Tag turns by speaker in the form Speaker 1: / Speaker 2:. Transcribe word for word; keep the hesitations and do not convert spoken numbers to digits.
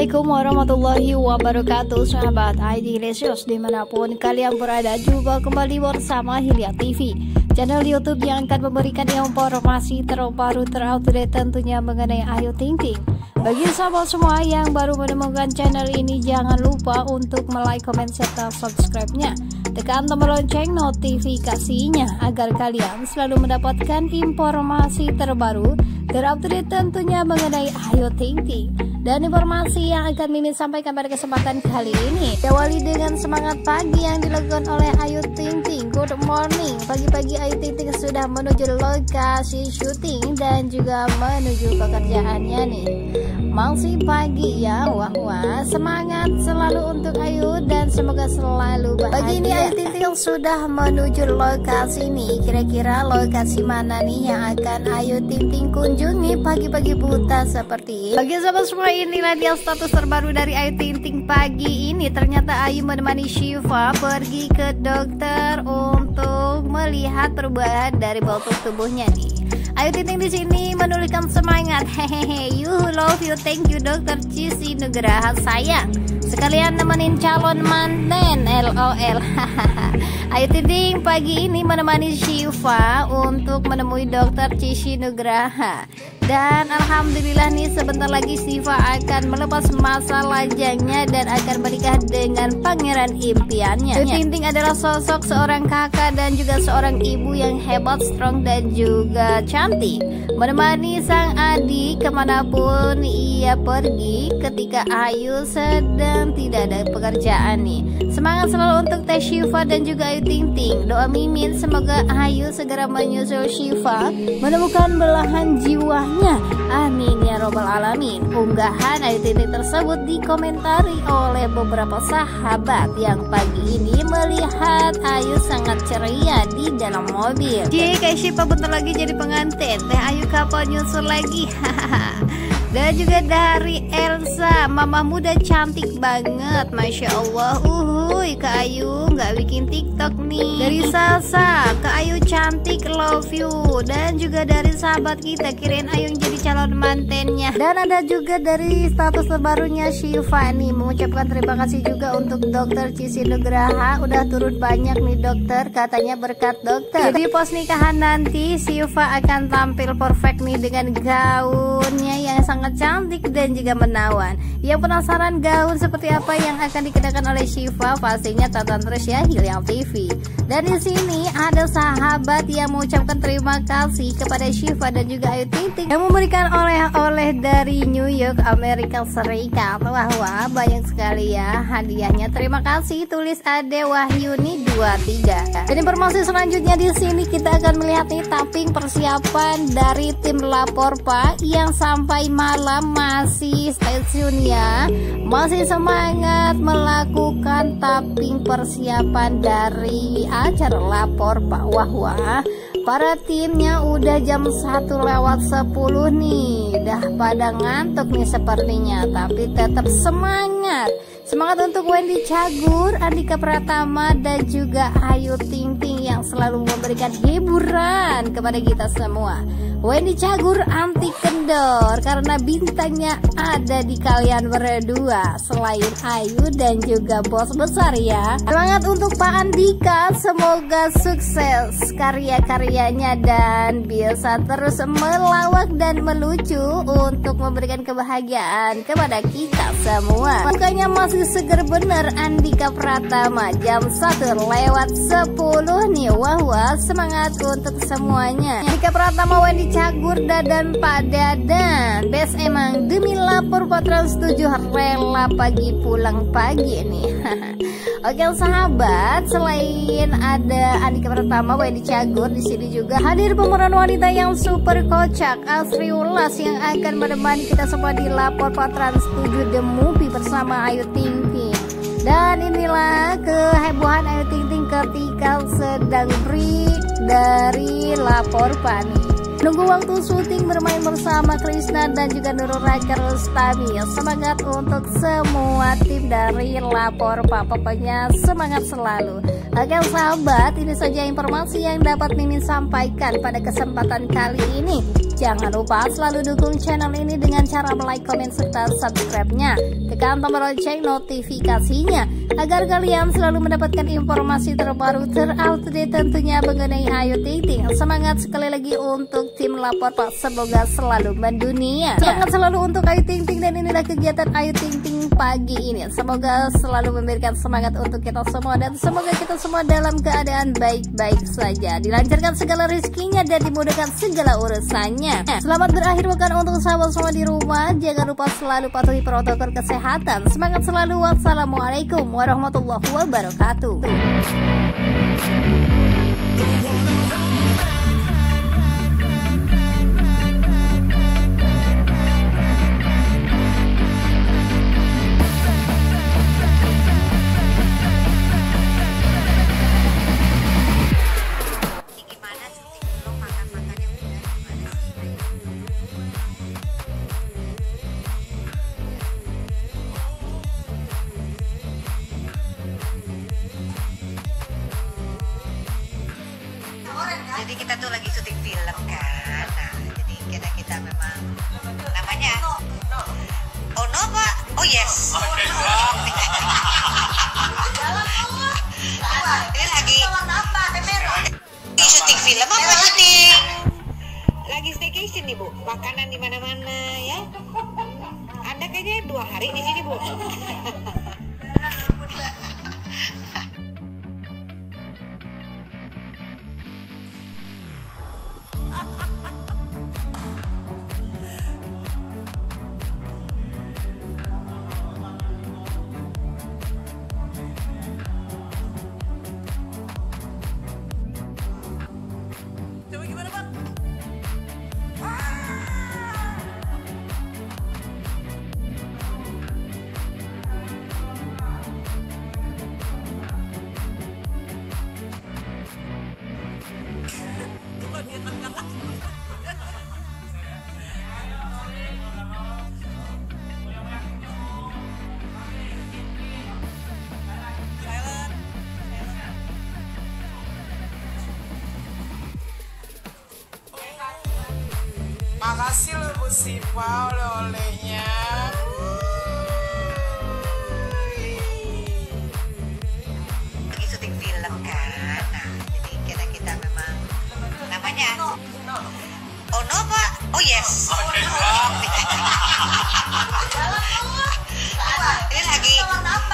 Speaker 1: Assalamualaikum warahmatullahi wabarakatuh, sahabat I D Lesios dimanapun kalian berada. Juga kembali bersama Hilya T V, channel YouTube yang akan memberikan informasi terbaru terupdate tentunya mengenai Ayu Ting Ting. Bagi sahabat semua yang baru menemukan channel ini, jangan lupa untuk like, komen, serta subscribe-nya. Tekan tombol lonceng notifikasinya agar kalian selalu mendapatkan informasi terbaru terupdate tentunya mengenai Ayu Ting Ting. Dan informasi yang akan Mimin sampaikan pada kesempatan kali ini diawali dengan semangat pagi yang dilakukan oleh Ayu Ting Ting. Good morning, pagi-pagi Ayu Ting Ting sudah menuju lokasi syuting dan juga menuju pekerjaannya nih. Masih pagi ya, wah wah, semangat selalu untuk Ayu dan semoga selalu bahagia. Pagi ini Ayu Ting Ting sudah menuju lokasi nih. Kira-kira lokasi mana nih yang akan Ayu Ting Ting kunjungi pagi-pagi buta seperti ini? Bagi sahabat semua, inilah dia status terbaru dari Ayu Ting Ting pagi ini. Ternyata Ayu menemani Syifa pergi ke dokter untuk melihat perubahan dari bentuk tubuhnya nih. Ayu Ting Ting di sini menuliskan semangat, hehehe, you love you, thank you dokter Cici Nugraha sayang. Sekalian nemenin calon manten, lol. Ayu Ting Ting pagi ini menemani Syifa untuk menemui dokter Cici Nugraha. Dan alhamdulillah nih, sebentar lagi Syifa akan melepas masa lajangnya dan akan menikah dengan pangeran impiannya. Ayu Ting Ting adalah sosok seorang kakak dan juga seorang ibu yang hebat, strong dan juga cantik, menemani sang adik kemanapun ia pergi ketika Ayu sedang tidak ada pekerjaan nih. Semangat selalu untuk Teh Syifa dan juga Ayu Ting Ting. Doa Mimin semoga Ayu segera menyusul Syifa, menemukan belahan jiwanya, amin ya robbal alamin. Unggahan Ayu Ting Ting tersebut dikomentari oleh beberapa sahabat yang pagi ini melihat Ayu sangat ceria di dalam mobil. Jika Syifa bentar lagi jadi pengantin, Teh Ayu kapan nyusul lagi? Hahaha. Dan juga dari Elsa, mama muda cantik banget, masya Allah. Uhuy, Kak Ayu nggak bikin TikTok nih. Dari Sasa, Kak Ayu cantik, love you. Dan juga dari sahabat kita, kirain Ayu jadi calon mantennya. Dan ada juga dari status terbarunya Syifa nih, mengucapkan terima kasih juga untuk dokter Cici Nugraha. Udah turun banyak nih dokter, katanya berkat dokter. Jadi pos nikahan nanti Syifa akan tampil perfect nih dengan gaunnya yang sangat cantik dan juga menawan. Yang penasaran gaun seperti apa yang akan dikenakan oleh Syifa, pastinya tonton terus ya Hilya T V. Dan di sini ada sahabat yang mengucapkan terima kasih kepada Syifa dan juga Ayu Ting Ting yang memberikan oleh-oleh dari New York, Amerika Serikat. Wah wah, banyak sekali ya hadiahnya. Terima kasih, tulis Ade Wahyuni dua tiga. Dan informasi selanjutnya di sini kita akan melihat nih tapping persiapan dari tim Lapor Pak yang sampai malam masih stasiun ya, masih semangat melakukan tapping persiapan dari acara Lapor Pak. Wah wah, para timnya udah jam satu lewat sepuluh nih, udah pada ngantuk nih sepertinya, tapi tetap semangat. Semangat untuk Wendy Cagur, Andika Pratama dan juga Ayu Ting Ting yang selalu memberikan hiburan kepada kita semua. Wendy Cagur anti kendor karena bintangnya ada di kalian berdua selain Ayu dan juga bos besar ya. Semangat untuk Pak Andika, semoga sukses karya-karyanya dan bisa terus melawak dan melucu untuk memberikan kebahagiaan kepada kita semua. Mukanya masih seger bener Andika Pratama, jam satu lewat sepuluh nih. Wah wah, semangat untuk semuanya. Andika Pratama, Wendy Cagur, Dadan Pak Dadan, best emang demi Lapor Pak Trans tujuh rela pagi pulang pagi nih. Oke sahabat, selain ada Andika Pratama, Wendy Cagur, di sini juga hadir pemeran wanita yang super kocak, Asri Ulas yang akan menemani kita semua di Lapor Pak Trans tujuh The Movie bersama Ayu Ting Ting. Dan inilah kehebohan Ayu Ting Ting ketika sedang break dari Lapor Pak nih. Nunggu waktu syuting bermain bersama Krisna dan juga Nurul Raka Rustami. Semangat untuk semua tim dari Lapor Pak, pokoknya semangat selalu. Oke sahabat, ini saja informasi yang dapat Mimin sampaikan pada kesempatan kali ini. Jangan lupa selalu dukung channel ini dengan cara like, komen, serta subscribe-nya. Tekan tombol lonceng notifikasinya agar kalian selalu mendapatkan informasi terbaru terupdate tentunya mengenai Ayu Ting Ting. Semangat sekali lagi untuk tim lapor Pak, semoga selalu mendunia. Semangat selalu untuk Ayu Ting Ting, dan inilah kegiatan Ayu Ting Ting pagi ini. Semoga selalu memberikan semangat untuk kita semua, dan semoga kita semua dalam keadaan baik-baik saja, dilancarkan segala rezekinya dan dimudahkan segala urusannya. Selamat berakhir pekan untuk sahabat semua di rumah. Jangan lupa selalu patuhi protokol kesehatan. Semangat selalu. Wassalamualaikum warahmatullahi wabarakatuh.
Speaker 2: Jadi kita tuh lagi syuting film kan. Nah, jadi kita kita memang namanya Oh no Pak. Oh yes. Ini lagi lagi syuting film apa syuting? Lagi staycation nih Bu. Makanan di mana-mana ya. Anda kayaknya dua hari di sini Bu.
Speaker 3: Makasih loh Bu Siva oleh-olehnya.
Speaker 2: Lagi syuting film kan. Nah, jadi kita kita memang namanya Oh no Pak. Oh yes. Ini lagi